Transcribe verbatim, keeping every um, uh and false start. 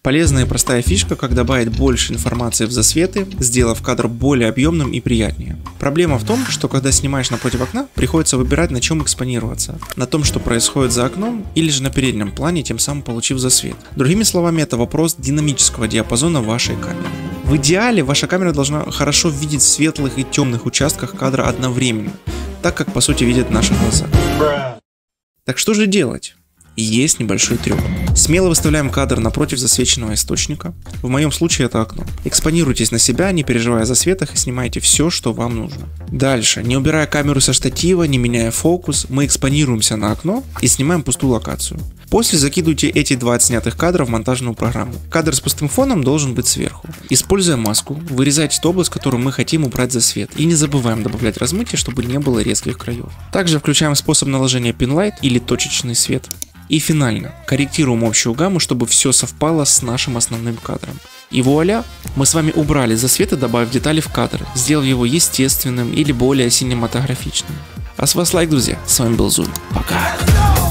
Полезная и простая фишка, как добавить больше информации в засветы, сделав кадр более объемным и приятнее. Проблема в том, что когда снимаешь напротив окна, приходится выбирать, на чем экспонироваться. На том, что происходит за окном, или же на переднем плане, тем самым получив засвет. Другими словами, это вопрос динамического диапазона вашей камеры. В идеале ваша камера должна хорошо видеть в светлых и темных участках кадра одновременно, так как по сути видят наши глаза. Так что же делать? Есть небольшой трюк. Смело выставляем кадр напротив засвеченного источника. В моем случае это окно. Экспонируйтесь на себя, не переживая о засветах, и снимайте все, что вам нужно. Дальше, не убирая камеру со штатива, не меняя фокус, мы экспонируемся на окно и снимаем пустую локацию. После закидывайте эти два отснятых кадра в монтажную программу. Кадр с пустым фоном должен быть сверху. Используя маску, вырезайте ту область, которую мы хотим убрать засвет. И не забываем добавлять размытие, чтобы не было резких краев. Также включаем способ наложения пинлайт или точечный свет. И финально, корректируем общую гамму, чтобы все совпало с нашим основным кадром. И вуаля, мы с вами убрали засвет и добавив детали в кадр, сделав его естественным или более синематографичным. А с вас лайк, друзья, с вами был Зуль, пока!